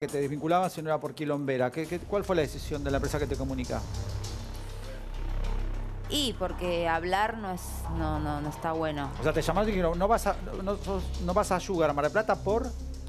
que te desvinculaban si no era por quilombera. ¿Cuál fue la decisión de la empresa que te comunica? Y porque hablar no está bueno. O sea, te llamaron y dijeron, no vas a Sugar a Mar del Plata por...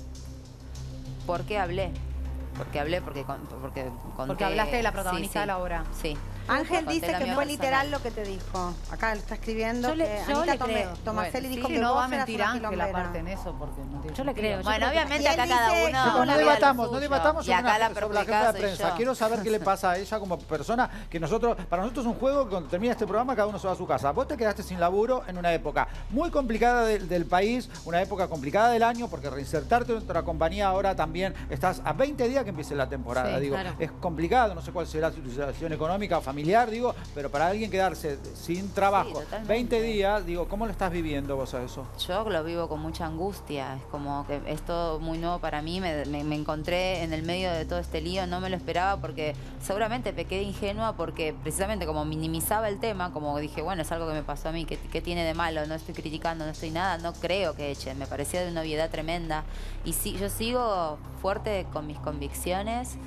¿Por qué hablé? Porque hablaste de la protagonista de la obra. Sí. Ángel dice que fue personal. literal lo que te dijo. Acá está escribiendo que Anita Tomaselli dijo que no va a vos eras mentir una Ángel quilombera. aparte en eso porque no tiene Yo le creo. Bueno, obviamente Y él acá cada dice- uno... No debatamos Y sobre acá la sobre la jefa perjudicada de soy prensa. yo. Quiero saber qué le pasa a ella como persona, que para nosotros es un juego que cuando termina este programa cada uno se va a su casa. Vos te quedaste sin laburo en una época muy complicada del país, una época complicada del año, porque reinsertarte en otra compañía ahora también estás a 20 días que empiece la temporada. Sí, Digo, claro. es complicado, no sé cuál será su situación económica o familiar, digo, pero para alguien quedarse sin trabajo totalmente. 20 días, digo, ¿cómo lo estás viviendo vos a eso? Yo lo vivo con mucha angustia, es como que es todo muy nuevo para mí, me encontré en el medio de todo este lío, no me lo esperaba porque seguramente pequé de ingenua porque precisamente como minimizaba el tema, como dije, bueno, es algo que me pasó a mí, ¿qué tiene de malo? No estoy criticando, no estoy nada, no creo que echen, me parecía de una obviedad tremenda. Y sí, yo sigo fuerte con mis convicciones.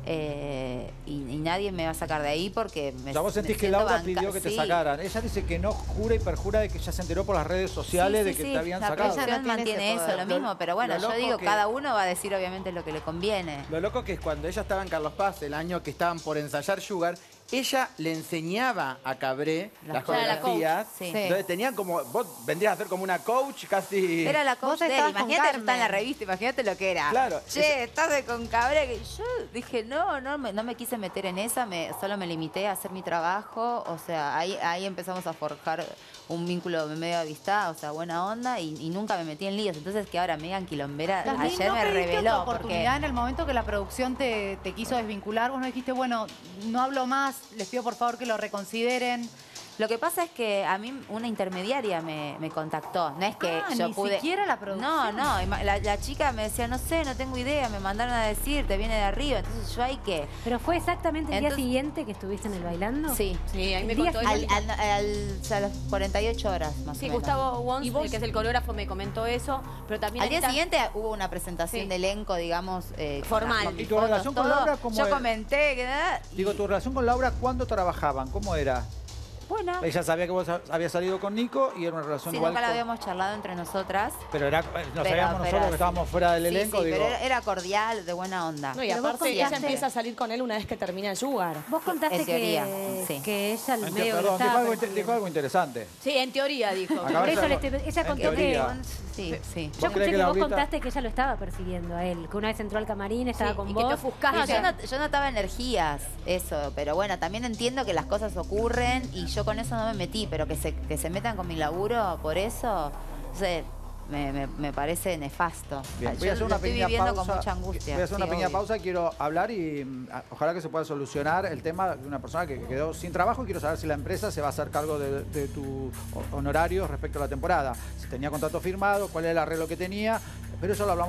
Y nadie me va a sacar de ahí porque O sea, vos sentís que Laura pidió que te sacaran. Ella dice que no, jura y perjura de que ya se enteró por las redes sociales de que te habían sacado. La producción mantiene eso, lo mismo, pero bueno, yo digo, cada uno va a decir obviamente lo que le conviene. Lo loco que es cuando ella estaba en Carlos Paz, el año que estaban por ensayar Sugar, ella le enseñaba a Cabré las coreografías. Sí. Entonces tenían como, vos vendrías a ser como una coach casi. Era la coach Vos de él. estabas con Imagínate que está en la Carmen. revista, imagínate lo que era. Claro. Che, estás con Cabré. Que yo dije, no me quise meter en esa, solo me limité a hacer mi trabajo. O sea, ahí empezamos a forjar un vínculo medio de amistad, o sea, buena onda, y nunca me metí en líos. Entonces que ahora me digan quilombera, También ayer no me pediste reveló. otra oportunidad en el momento que la producción te quiso desvincular. Vos no dijiste, bueno, no hablo más, les pido por favor que lo reconsideren. Lo que pasa es que a mí una intermediaria me contactó. No es que yo ni pude... siquiera la producción. No, la chica me decía, no sé, no tengo idea, me mandaron a decir, te viene de arriba. Entonces yo hay que... Pero fue exactamente el día Entonces- siguiente que estuviste en el bailando. Sí. Sí, ahí me El día contó siguiente. A las 48 horas más o Sí, menos. Gustavo Wons, ¿Y vos? que es el coreógrafo, me comentó eso, pero también Al día Anita- siguiente hubo una presentación Sí. de elenco, digamos, Formal. con mis ¿Y tu fotos, relación con todo. Laura cómo Yo era? comenté que nada. Digo, tu relación con Laura, ¿cuándo trabajaban? ¿Cómo era? Bueno, Ella sabía que vos habías salido con Nico y era una relación sí, igual nunca la con... habíamos charlado entre nosotras. Pero era, nos Pero- sabíamos pero nosotros que sí. estábamos fuera del Sí, elenco, sí, digo... pero era cordial, de buena onda. No, y Pero vos aparte ella contaste- empieza a salir con él una vez que termina Sugar. Vos contaste En teoría, que, sí. que ella al medio Perdón, que dijo estaba algo, persiguiendo. dijo algo interesante. Sí, en teoría dijo. Acabas Por eso de- ella en contó que... teoría. Sí, sí. ¿Vos Yo creés escuché que vos Laurita- contaste que ella lo estaba persiguiendo a él, que una vez entró al camarín, estaba Sí, con y que vos. te ofuscás. No, Ella- yo notaba energías, eso, pero bueno, también entiendo que las cosas ocurren y yo con eso no me metí, pero que se metan con mi laburo por eso, no sé, me parece nefasto. Bien, Yo voy a hacer lo una estoy pequeña viviendo pausa. con mucha angustia. Voy a hacer una Sí, pequeña obvio. pausa. Quiero hablar y ojalá que se pueda solucionar el tema de una persona que quedó sin trabajo. Quiero saber si la empresa se va a hacer cargo de tu honorario respecto a la temporada. Si tenía contrato firmado, cuál era el arreglo que tenía. Pero eso lo hablamos.